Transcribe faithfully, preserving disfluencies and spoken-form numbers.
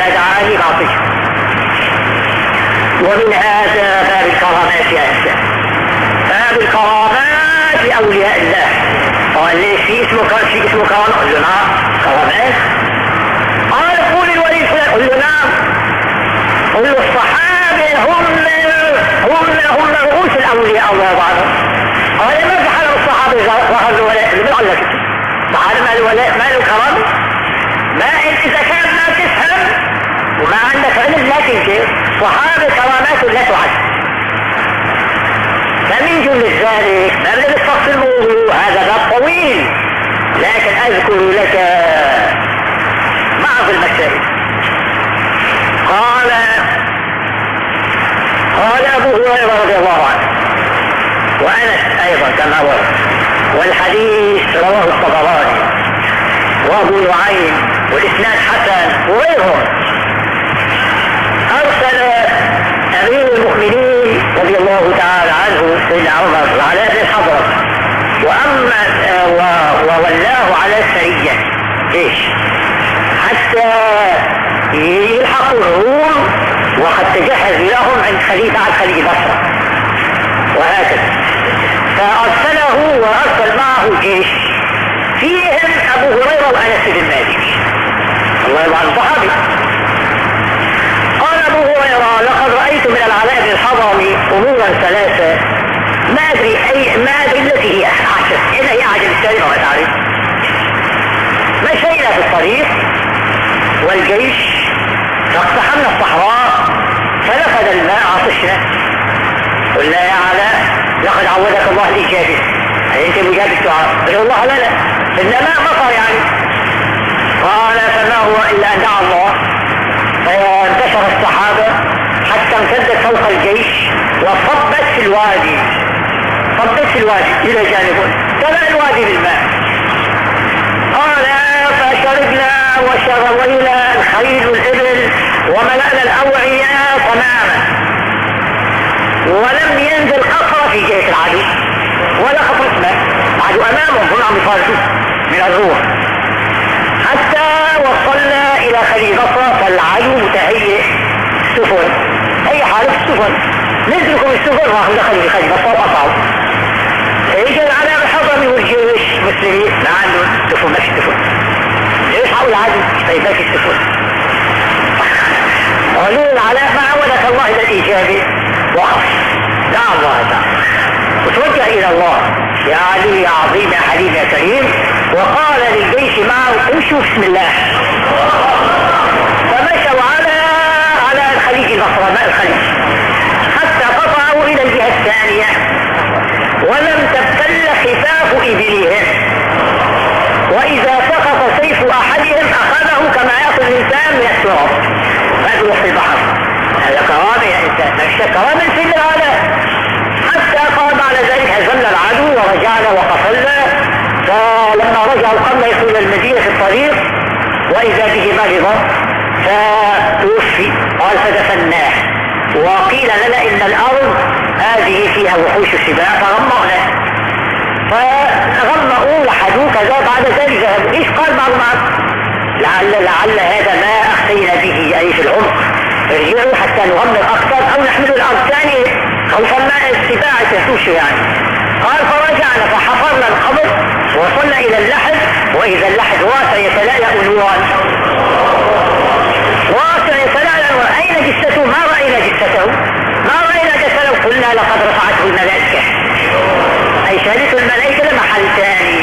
إذا دعاني بعطيه. ومن هذا باب الكرامات يا أسلام، باب الكرامات لأولياء الله. قال ليش في اسمه في اسمه كرامة؟ قل له نعم كرامات. قال قول الولي فلان، قل له نعم. قل له الصحابة هم هم هم رؤوس الأولياء الله بعضهم. قال ما فعل الصحابة ظهر الولاء اللي بيقول لك تعالى ما الولاء ما له كرامة؟ ما إذا كان ما تفهم وما عندك علم لا تنكر. صحابة كرامات لا تعد. فمن جملة ذلك ما بدنا نستفصل الموضوع، هذا باب طويل، لكن أذكر لك بعض المسائل. قال قال أبو هريرة رضي الله عنه وأنس أيضا كما ورد، والحديث رواه الطبراني وأبو نعيم والإسناد حسن وغيرهم. أرسل أمير المؤمنين رضي الله تعالى عنه سيدنا عمر العلاء بن الحضرة وأما وولاه على السرية إيش حتى يلحقوا الروم، وقد تجهز لهم عند خليفة على خليج بصرة وهكذا. فأرسله وأرسل معه جيش فيهم أبو هريرة وأنس بن مالك الله يرضى عن الصحابي. قال أبو هريرة لقد رأيت من العلاء بن الحضرمي أمورا ثلاثة ما أدري أي ما أدري التي هي أحسن. إذا هي أعجب الكلمة ما تعرف. مشينا في الطريق والجيش فاقتحمنا الصحراء فنفذ الماء عطشنا. قلنا يا علاء لقد عودك الله الإجابة، يعني أنت مجاب الدعاء. قال الله لا لا إنما مطر يعني. قال فما هو إلا أن دعا الله فانتشر الصحابة حتى امتدت فوق الجيش وصبت في الوادي صبت في الوادي إلى جانب تبع الوادي بالماء. قال فشربنا وشروينا الخيل والإبل وملأنا الأوعية تماما، ولم ينزل قطرة في جيش العدو ولا قطرة ماء. العدو أمامهم هم عم يفارقوا من الروح حتى وصلنا إلى خليج بصرة فالعدو متهيئ السفن أي حالة السفن نزلكم السفن راحوا دخلوا في خليج بصرة وقطعوا. فيجي العلاء الحضرمي والجيش المسلمين ما عندهم سفن ماشي السفن. ليش حقوا العدو طيب ماشي السفن؟ قالوا العلاء ما عودك الله إلى الإجابة وقف دعا الله تعالى وتوجه إلى الله يا علي يا عظيم يا حليم يا كريم، وقال للجيش معه امشوا بسم الله. فمشوا على على الخليج البصرة ماء الخليج حتى قطعوا إلى الجهة الثانية ولم تبتل خفاف إبلهم، وإذا سقط سيف أحدهم أخذه كما يأخذ الإنسان من التراب فأدوا في البحر. هذا كرامة يا إنسان مش كرامة في العالم. حتى قام على ذلك هزمنا العدو ورجعنا وقفلنا. فلما رجعوا قبل يصل المدينة في الطريق وإذا به مرض فتوفي قال فدفناه. وقيل لنا إن الأرض هذه فيها وحوش السباع فغمأنا فغمأوا وحدوا كذا. بعد ذلك ذهبوا. إيش قال بعض معك لعل لعل هذا ما أخذنا به أي في العمق ارجعوا حتى نغمر أكثر أو نحمل الأرض ثانية خوفا ما السباع تهتوش يعني. قال فرجعنا فحفرنا القبر ووصلنا إلى اللحد وإذا اللحد واسع يتلألأ نورا واسع يتلألأ نورا. أين جثته؟ ما رأينا جثته ما رأينا جثته. قلنا لقد رفعته الملائكة أي شهدته الملائكة لمحل ثاني